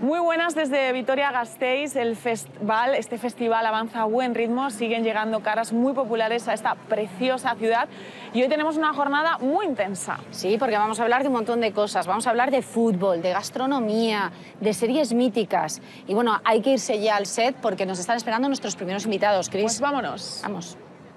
Muy buenas desde Vitoria-Gasteiz. Este festival avanza a buen ritmo, siguen llegando caras muy populares a esta preciosa ciudad y hoy tenemos una jornada muy intensa. Sí, porque vamos a hablar de un montón de cosas. Vamos a hablar de fútbol, de gastronomía, de series míticas. Y bueno, hay que irse ya al set porque nos están esperando nuestros primeros invitados, Cris. Pues vámonos. Vamos.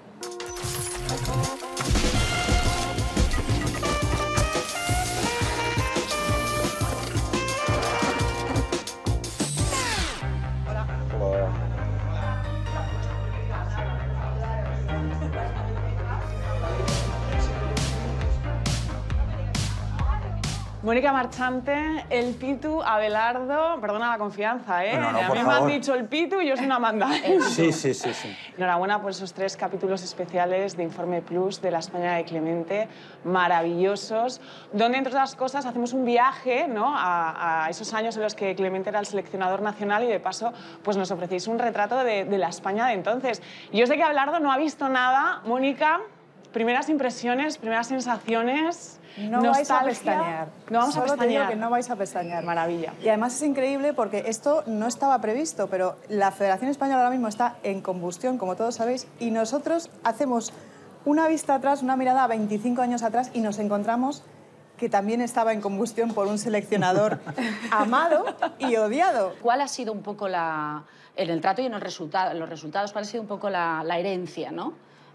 Mónica Marchante, el Pitu, Abelardo, perdona la confianza, ¿eh? No, A mí me han dicho el Pitu y yo soy una Amanda. Sí. Enhorabuena por esos 3 capítulos especiales de Informe Plus de la España de Clemente, maravillosos, donde, entre otras cosas, hacemos un viaje, ¿no?, a esos años en los que Clemente era el seleccionador nacional y, de paso, pues nos ofrecéis un retrato de la España de entonces. Yo sé que Abelardo no ha visto nada. Mónica, primeras impresiones, primeras sensaciones... No vais a pestañear. No vamos a Solo pestañear. te digo que no vais a pestañear. Maravilla. Y además es increíble porque esto no estaba previsto, pero la Federación Española ahora mismo está en combustión, como todos sabéis, y nosotros hacemos una vista atrás, una mirada a 25 años atrás y nos encontramos que también estaba en combustión por un seleccionador amado y odiado. ¿Cuál ha sido un poco en el trato y en los resultados, cuál ha sido un poco la herencia, ¿no?,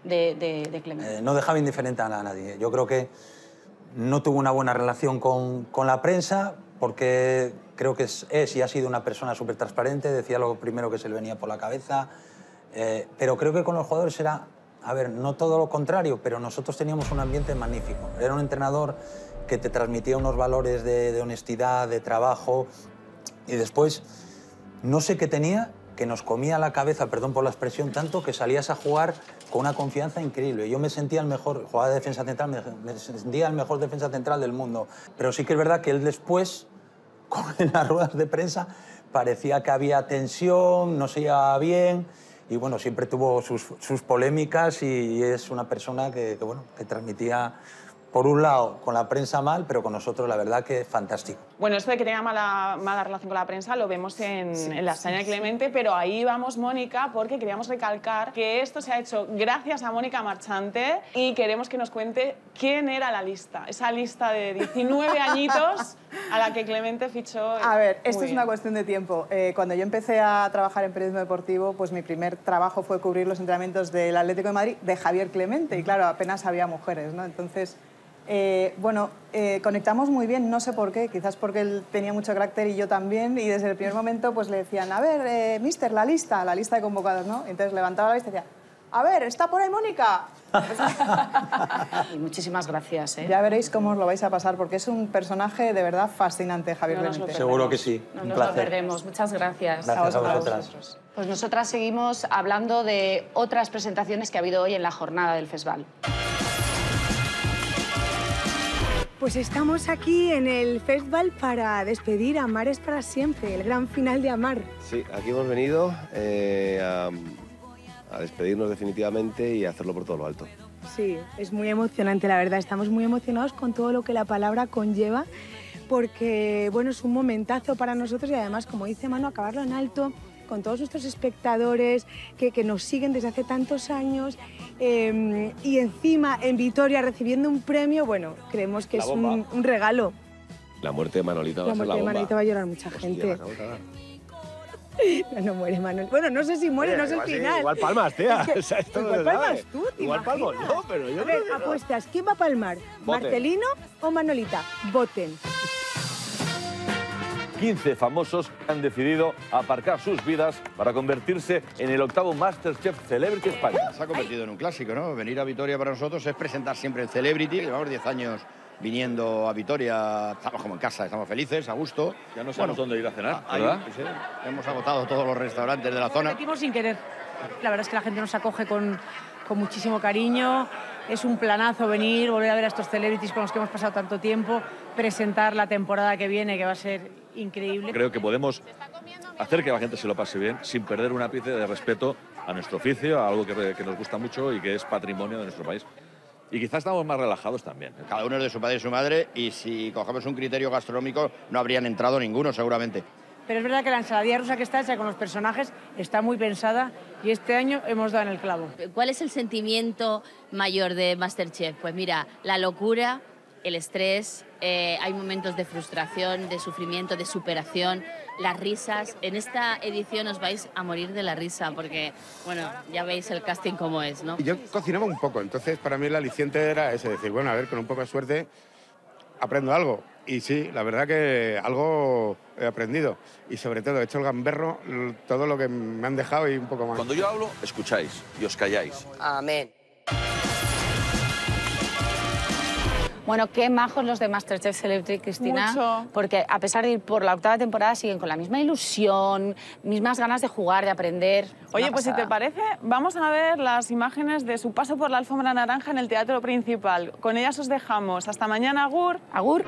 de Clemente? No dejaba indiferente a nadie. Yo creo que no tuvo una buena relación con la prensa porque creo que es y ha sido una persona súper transparente, decía lo primero que se le venía por la cabeza, pero creo que con los jugadores era, a ver, no todo lo contrario, pero nosotros teníamos un ambiente magnífico. Era un entrenador que te transmitía unos valores de honestidad, de trabajo, y después no sé qué tenía, que nos comía la cabeza, perdón por la expresión, tanto que salías a jugar con una confianza increíble. Yo me sentía el mejor, jugaba de defensa central, me sentía el mejor defensa central del mundo. Pero sí que es verdad que él después, en las ruedas de prensa, parecía que había tensión, no se llevaba bien, y bueno, siempre tuvo sus polémicas y es una persona que transmitía, por un lado, con la prensa mal, pero con nosotros, la verdad, que fantástico. Bueno, esto de que tenga mala relación con la prensa lo vemos en la España de Clemente, pero ahí vamos, Mónica, porque queríamos recalcar que esto se ha hecho gracias a Mónica Marchante y queremos que nos cuente quién era la lista, esa lista de 19 añitos a la que Clemente fichó. A ver, esto es una cuestión de tiempo. Cuando yo empecé a trabajar en periodismo deportivo, pues mi primer trabajo fue cubrir los entrenamientos del Atlético de Madrid de Javier Clemente, y claro, apenas había mujeres, ¿no? Entonces... conectamos muy bien, no sé por qué, quizás porque él tenía mucho carácter y yo también, y desde el primer momento pues le decían, a ver, mister, la lista de convocados, ¿no? Entonces levantaba la lista y decía, a ver, ¿está por ahí Mónica? Y muchísimas gracias, ¿eh? Ya veréis cómo os lo vais a pasar, porque es un personaje de verdad fascinante, Javier Clemente. Seguro que sí, No un nos placer. lo perdemos, muchas gracias. Gracias a vosotras. Pues nosotras seguimos hablando de otras presentaciones que ha habido hoy en la jornada del festival. Pues estamos aquí en el festival para despedir a Amar es para siempre, el gran final de Amar. Sí, aquí hemos venido a despedirnos definitivamente y a hacerlo por todo lo alto. Sí, es muy emocionante, la verdad. Estamos muy emocionados con todo lo que la palabra conlleva, porque bueno, es un momentazo para nosotros y además, como dice Manu, acabarlo en alto, con todos nuestros espectadores que nos siguen desde hace tantos años y encima en Vitoria recibiendo un premio, bueno, creemos que es un regalo. La muerte de Manolita va a ser la bomba. La muerte de Manolita va a llorar mucha gente. No muere Manuel. Bueno, no sé si muere, no sé el final. Igual palmas, tía. Es que, igual palmas tú, ¿te igual palmo imaginas? yo, pero yo A ver, creo que no. apuestas, ¿quién va a palmar? Voten. ¿Marcelino o Manolita? Voten. 15 famosos han decidido aparcar sus vidas para convertirse en el 8º MasterChef Celebrity España. Se ha convertido en un clásico, ¿no? Venir a Vitoria para nosotros es presentar siempre el Celebrity. Llevamos 10 años viniendo a Vitoria, estamos como en casa, estamos felices, a gusto. Ya no sabemos dónde ir a cenar, ahí, ¿verdad? sí, hemos agotado todos los restaurantes de la zona. Repetimos sin querer. La verdad es que la gente nos acoge con muchísimo cariño. Es un planazo venir, volver a ver a estos celebrities con los que hemos pasado tanto tiempo, presentar la temporada que viene, que va a ser increíble. Creo que podemos hacer que la gente se lo pase bien sin perder un ápice de respeto a nuestro oficio, a algo que nos gusta mucho y que es patrimonio de nuestro país. Y quizás estamos más relajados también. Cada uno es de su padre y su madre, y si cogemos un criterio gastronómico no habrían entrado ninguno seguramente. pero es verdad que la ensaladilla rusa que está hecha con los personajes está muy pensada y este año hemos dado en el clavo. ¿Cuál es el sentimiento mayor de MasterChef? Pues mira, la locura, el estrés, hay momentos de frustración, de sufrimiento, de superación, las risas. En esta edición os vais a morir de la risa porque, bueno, ya veis el casting cómo es, ¿no? Yo cocinaba un poco, entonces para mí el aliciente era ese, decir, bueno, a ver, con un poco de suerte aprendo algo. Y sí, la verdad que algo he aprendido. Y sobre todo he hecho el gamberro, todo lo que me han dejado y un poco más. Cuando yo hablo, escucháis y os calláis. Amén. Bueno, qué majos los de MasterChef Celebrity, Cristina. Mucho. Porque a pesar de ir por la 8ª temporada, siguen con la misma ilusión, mismas ganas de jugar, de aprender. Oye, pues si te parece, vamos a ver las imágenes de su paso por la alfombra naranja en el Teatro Principal. Con ellas os dejamos. Hasta mañana, agur. Agur.